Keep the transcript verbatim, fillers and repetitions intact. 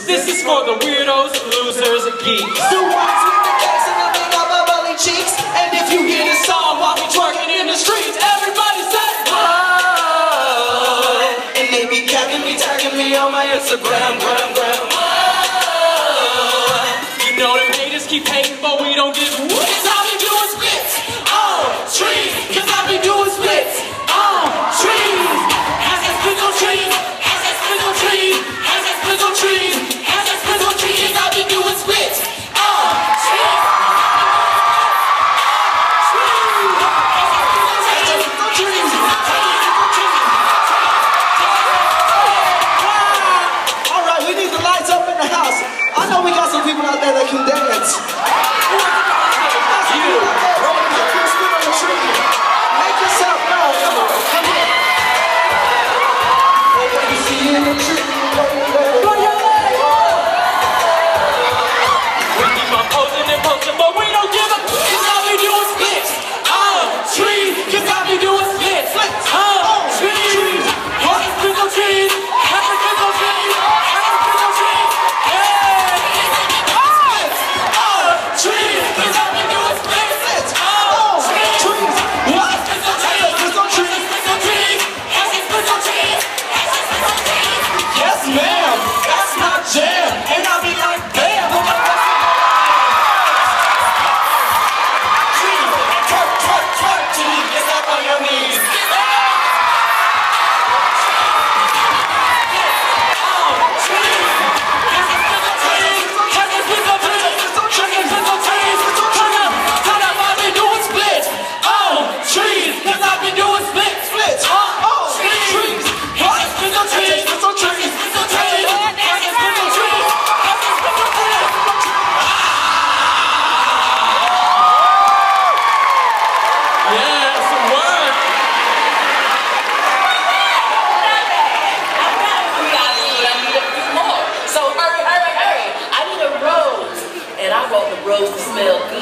This is for the weirdos, losers, and geeks. The ones with the cakes and the big upper belly cheeks. And if you hear this song while we twerking in the streets, everybody say, whoa. And they be capping me, tagging me on my Instagram, gram, gram. Whoa. You know them haters keep hating, but we don't give a what. Cause I be doing splits on trees. Cause I be doing splits on trees. Has that splits on trees. Has that splits on trees. Has that splits on trees. Has that splits on trees. I be doing splits on trees. Alright, we need the lights up in the house. I know we got some people out there that can dance. You. Make yourself known. Come on. Come on. You see you in the tree. Run your leg. We keep on posting and posting, but we don't give a Cause I be doing splits on trees. Cause I be doing splits on trees. Has that splits on trees. Has that splits on trees. Has that splits on trees. Yeah. Splits on trees. Cause I be doing splits on trees. What? Has that splits on trees. Has that splits on trees. Has that splits on trees. Yes, ma'am. That's my jam. And I be like, damn. Twerk, twerk, twerk till you get up on your knees. Rose to smell